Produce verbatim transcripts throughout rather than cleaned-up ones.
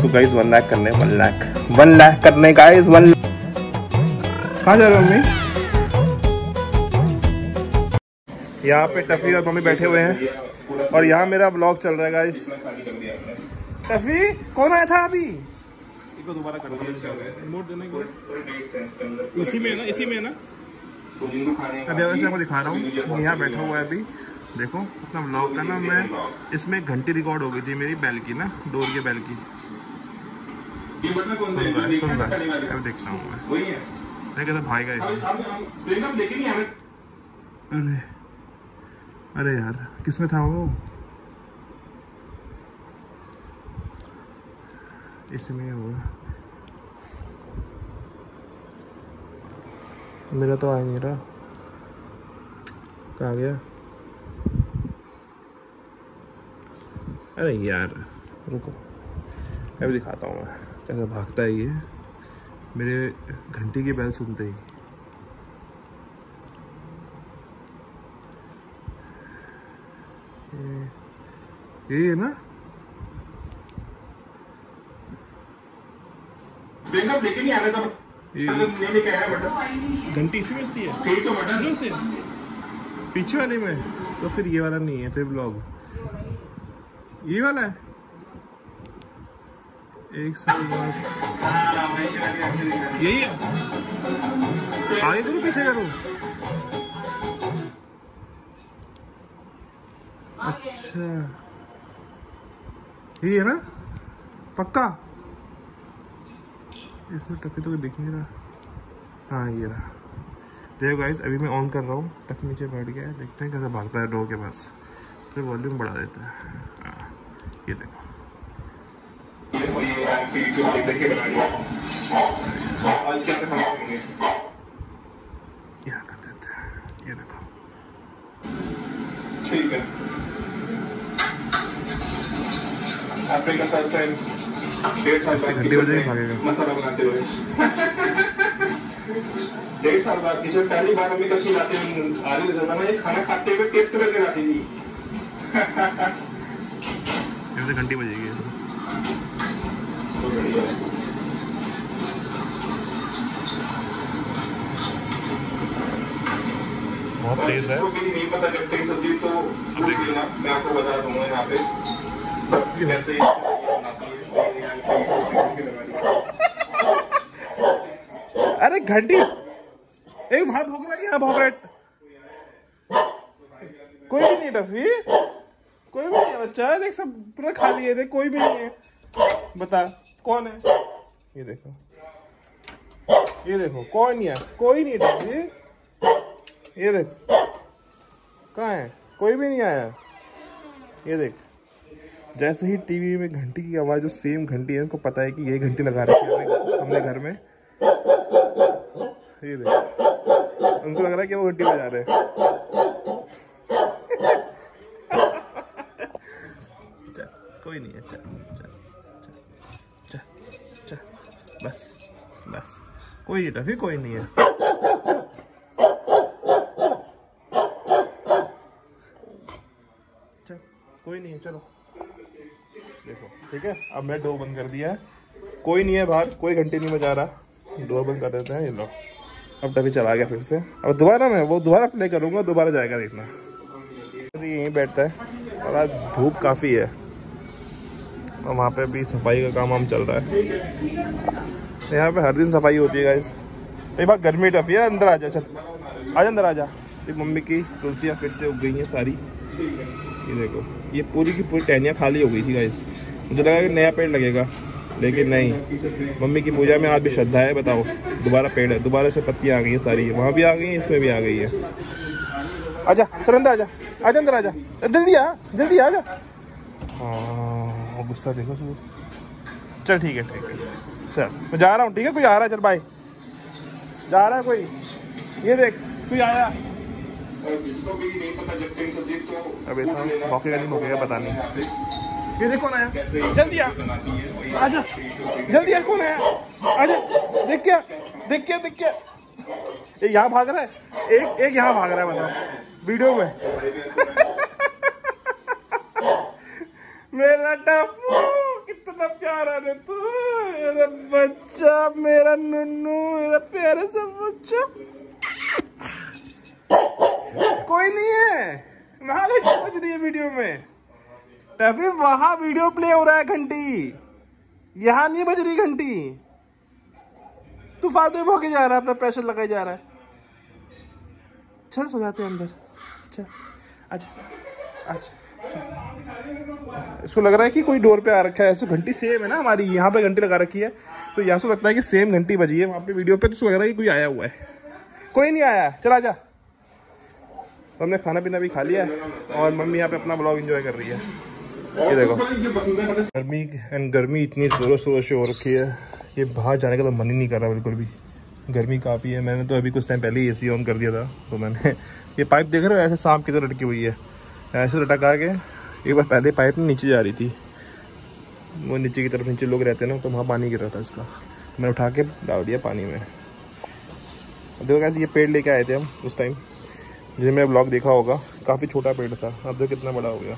इसको guys one lakh करने, one lakh one lakh करने गाइस, वन। कहाँ जा रहे हो मम्मी? यहाँ पे टफी और मम्मी बैठे हुए हैं और यहाँ मेरा ब्लॉग चल रहा है गाइस। टफी कौन आया था अभी? इसको दोबारा कर रिमोट देने को। इसी में है ना, इसी में है ना। अभी अगर मैं आपको दिखा रहा हूँ, यहाँ बैठा हुआ है अभी। देखो अपना ब्लॉग का ना, मैं इसमें घंटी रिकॉर्ड हो गई थी मेरी बेल की ना, डोर के बेल की। सुन रहा है, सुन रहा है। अब देखता हूँ मैं, मैं कहता भाई का। अरे अरे यार किसमें था वो? इसमें हुआ, मेरा तो आ नहीं रहा। कहाँ गया? अरे यार रुको, मैं भी दिखाता हूँ मैं कैसे भागता है ये मेरे घंटी की बेल सुनते ही। ये ये है ना, लेके नहीं आने सब घंटी इसी में है, तो बटन पीछे वाले में। तो फिर ये वाला नहीं है, फिर ब्लॉग ये वाला है। एक सेकंड, यही है। आगे करूँ पीछे करूँ? अच्छा ये है ना पक्का? इसमें टफी तो दिख नहीं रहा। हाँ ये रहा। देखो गाइस अभी मैं ऑन कर रहा हूँ, टफी नीचे बैठ गया है। देखते हैं कैसे भागता है डोर के पास। फिर वॉल्यूम बढ़ा देता है। हाँ ये देखो, यहाँ कर देते हैं। ये देखो ठीक है। आपने का फर्स्ट टाइम डेढ़ साल बाद घंटे बजे भागेगा मसाला बनाते हुए। डेढ़ साल बाद किचन पहली बार मम्मी कशी लाते आ रही जब मैं खाना खाते हुए टेस्ट करके लाती थी। जैसे घंटी बजेगी बहुत तेज है। नहीं पता जब तक सब्जी तो मैं आपको बता दूंगा यहाँ पे कैसे। अरे घंटी एक भाग भोग लगी यहाँ भोगरेट। कोई भी नहीं टफी, कोई भी नहीं है बच्चा। देख सब पूरा खाली है, देख कोई भी नहीं है। बता कौन है? ये देखो, ये देखो कौन नहीं है, कोई नहीं टफी। ये देख कहाँ है, कोई भी नहीं आया। ये देख जैसे ही टीवी में घंटी की आवाज, जो सेम घंटी है, इसको पता है कि ये घंटी लगा रखी है हमने घर में। ये देख उनको लग रहा है कि वो घंटी बजा रहे हैं। चल कोई नहीं है, चल चल चल चल चल बस बस, कोई नहीं टफी, कोई नहीं है। चल कोई नहीं है, चलो देखो ठीक है। अब मैं डोर बंद कर दिया है, कोई नहीं है बाहर, कोई घंटी नहीं बजा रहा। डोर बंद कर देते हैं। ये लो अब टफी चला गया फिर से। अब दोबारा मैं वो दोबारा प्ले करूंगा, दोबारा जाएगा देखना। यहीं बैठता है और आज धूप काफ़ी है और वहाँ पे भी सफाई का काम हम चल रहा है। यहाँ पे हर दिन सफाई होती है गाइस। एक बार गर्मी टफी है, अंदर आ जा, चल आजा अंदर आ जा। एक मम्मी की तुलसियाँ फिर से उग गई हैं सारी। ये देखो ये पूरी की पूरी टहनियाँ खाली हो गई थी गाइस। मुझे लगा कि नया पेड़ लगेगा, लेकिन नहीं। मम्मी की पूजा में आज भी श्रद्धा है। बताओ दोबारा पेड़ है, दोबारा से पत्तियाँ आ गई हैं सारी। वहाँ भी आ गई हैं, इसमें भी आ गई है। आजा चल अंदर आजा, आजा अंदर आजा, जल्दी आ जल्दी आजा। हाँ गुस्सा देखो सब। चल ठीक है ठीक है, चल मैं जा रहा हूँ। ठीक है कोई आ रहा है, चल बाय। जा रहा है कोई, ये देख कोई आया। जिसको भी नहीं पता जब तक सब्जी तो अबे तो मौके का नहीं मौके पता नहीं। ये देख कौन आया, जल्दी आ आजा, जल्दी आ, कौन आया आजा। देख क्या देख क्या देख क्या, एक यहाँ भाग रहा है, एक एक यहाँ भाग रहा है। बताओ वीडियो में। मेरा टप्पू कितना कितना प्यारा रे तू, मेरा बच्चा, मेरा नन्नू, मेरा प्यारा सा बच्चा। कोई नहीं है वहां, घंटी बज रही है वीडियो में। टैफी वहां वीडियो प्ले हो रहा है, घंटी यहाँ नहीं बज रही घंटी। तू फालतू में भौंके जा रहा है, अपना प्रेशर लगाई जा रहा है। चल सो जाते हैं अंदर। अच्छा अच्छा अच्छा, इसको लग रहा है कि कोई डोर पे आ रखा है। ऐसे घंटी सेम है ना हमारी, यहाँ पे घंटी लगा रखी है, तो यहाँ से लगता है कि सेम घंटी बजी है। वहाँ पे वीडियो पे तो लग रहा है कि कोई आया हुआ है। कोई नहीं आया, चला जा। तो हमने खाना पीना भी खा लिया है और मम्मी यहाँ पे अपना ब्लॉग एंजॉय कर रही है। ये देखो गर्मी, एंड गर्मी इतनी जोरों शोरों से हो रखी है, ये बाहर जाने का तो मन ही नहीं कर रहा बिल्कुल भी। गर्मी काफ़ी है। मैंने तो अभी कुछ टाइम पहले ही एसी ऑन कर दिया था। तो मैंने ये पाइप देख रहे हो ऐसे सांप की तरह लटकी हुई है, ऐसे लटक आके एक बार पहले पाइप नीचे जा रही थी, वो नीचे की तरफ, नीचे लोग रहते हैं ना, तो वहाँ पानी गिर रहा था इसका, तो मैंने उठा के डाल दिया पानी में। देखो कैसे ये पेड़ लेके आए थे हम उस टाइम, जिसमें मेरा ब्लॉग देखा होगा। काफ़ी छोटा पेड़ था, अब देखो कितना बड़ा हो गया।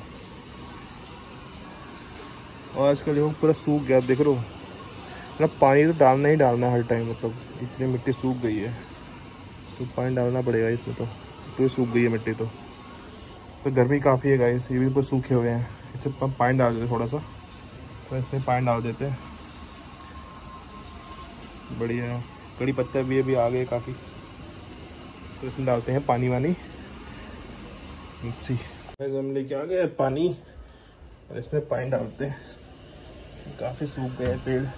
और आजकल देखो पूरा सूख गया, देख रहे हो मतलब पानी तो डालना ही डालना हर टाइम, मतलब इतनी मिट्टी सूख गई है, तो पानी डालना पड़ेगा इसमें। तो पूरी सूख गई है मिट्टी, तो तो गर्मी काफ़ी है गाइस, ये भी ऊपर सूखे हुए हैं। इससे हम पानी डाल देते थोड़ा सा, तो इसमें पानी डाल देते हैं। बढ़िया कड़ी पत्ता भी अभी आ गए काफ़ी, तो इसमें डालते हैं पानी वानी। हम लेके आ गए पानी और इसमें पानी डालते हैं। काफ़ी सूख गए हैं पेड़।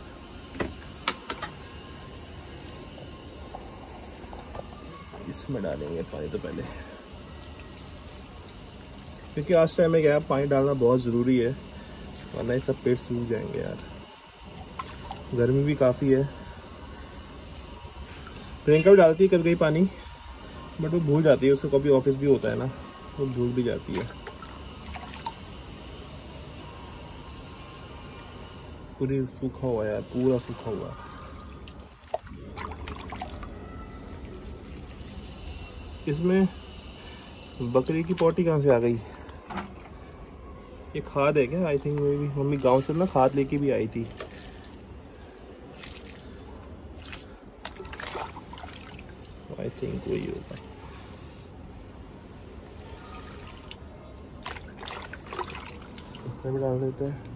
इसमें डालेंगे पानी तो पहले, क्योंकि आज टाइम में क्या है, पानी डालना बहुत ज़रूरी है, वरना ये सब पेड़ सूख जाएंगे यार। गर्मी भी काफ़ी है। प्रियंका भी डालती है कभी कभी पानी, बट वो भूल जाती है, उसका कभी ऑफिस भी होता है ना, वो भूल भी जाती है। पूरी सूखा हुआ है यार, पूरा सूखा हुआ है। इसमें बकरी की पोटी कहाँ से आ गई? ये खाद है क्या? I think maybe mummy गांव से ना खाद लेके भी आई थी। आई थिंक वही होगा। इसमें भी डाल देते हैं।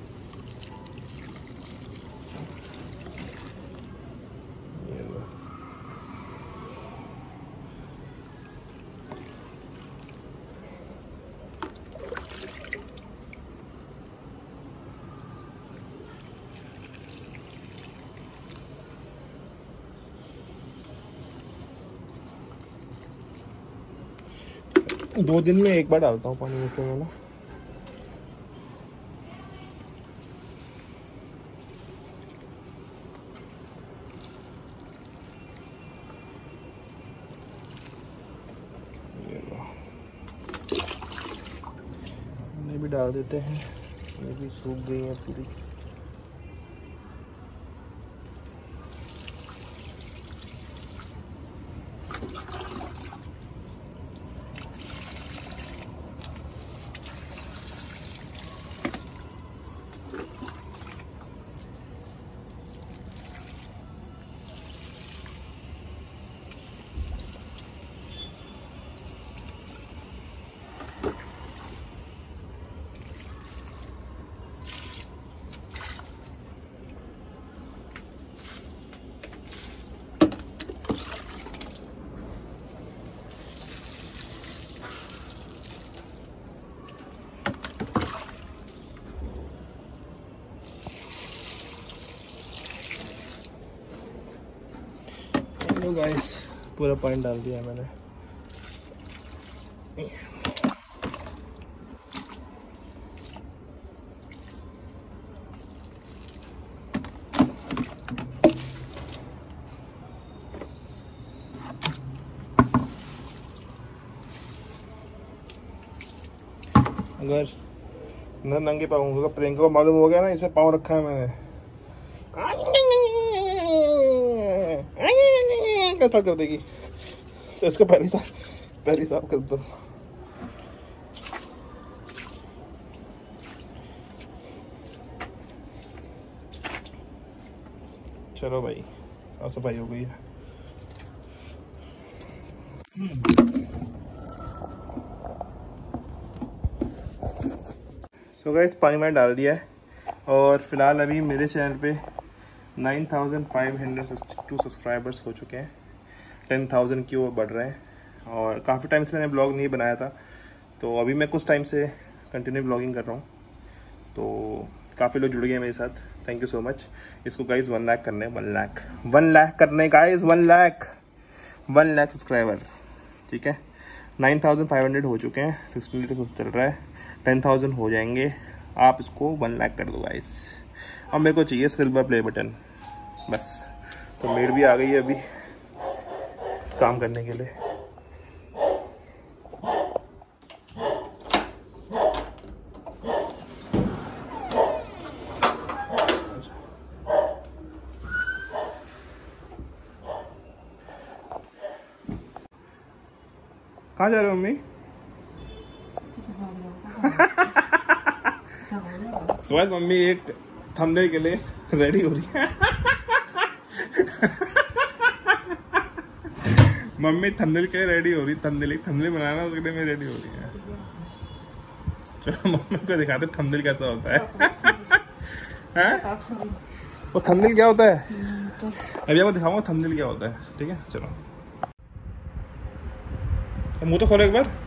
दो दिन में एक बार डालता हूँ पानी मिट्टी में ना। ये भी डाल देते हैं, ये भी सूख गई है पूरी। हेलो गाइस, पूरा पानी डाल दिया है मैंने। अगर न नंगे पाँव होगा, प्रियंका को मालूम हो गया ना इसे पाँव रखा है मैंने, कैसा कर देगी, तो इसको पहले साफ पहले साफ कर दो। चलो भाई, साफ सफाई हो गई है। सो गाइस पानी मैंने डाल दिया है और फिलहाल अभी मेरे चैनल पे nine thousand five hundred sixty two subscribers हो चुके हैं। टेन थाउजेंड की वो बढ़ रहे हैं और काफ़ी टाइम से मैंने ब्लॉग नहीं बनाया था, तो अभी मैं कुछ टाइम से कंटिन्यू ब्लॉगिंग कर रहा हूँ, तो काफ़ी लोग जुड़ गए मेरे साथ। Thank you so much. इसको गाइस वन लाख करने वन लाख वन लाख करने guys one lakh one lakh subscriber, ठीक है। नाइन थाउजेंड फाइव हंड्रेड हो चुके हैं, सिक्सटीन तक चल रहा है, टेन थाउजेंड हो जाएंगे। आप इसको वन लाख कर दो गाइस। अब मेरे को चाहिए सिल्वर प्ले बटन बस। तो मेड भी आ गई है अभी काम करने के लिए। कहाँ जा रहे हो मम्मी? सुबह मम्मी एक थंबनेल के लिए रेडी हो रही है। मम्मी थंबनेल के लिए रेडी हो रही, थंबनेल एक थंबनेल बनाना उसके लिए मैं रेडी हो रही है। चलो मम्मी को दिखाते थंबनेल कैसा होता है। हैं? वो थंबनेल क्या होता है अभी आपको दिखाऊंगा, थंबनेल क्या होता है, ठीक है। चलो मुंह तो खोलो एक बार।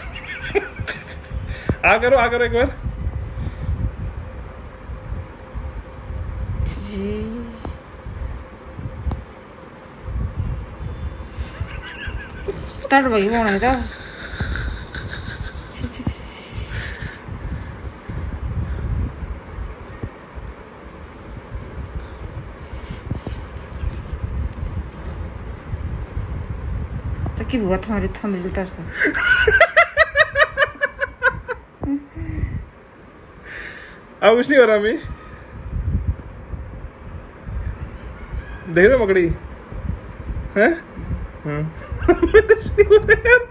आ करो आ करो एक बार। तड़ वही होना था। तो की हुआ तुम्हारे थंबनेल तर से। अब कुछ नहीं हो रहा मैं देख दो मकड़ी है। हाँ कुछ नहीं हो रहा यार।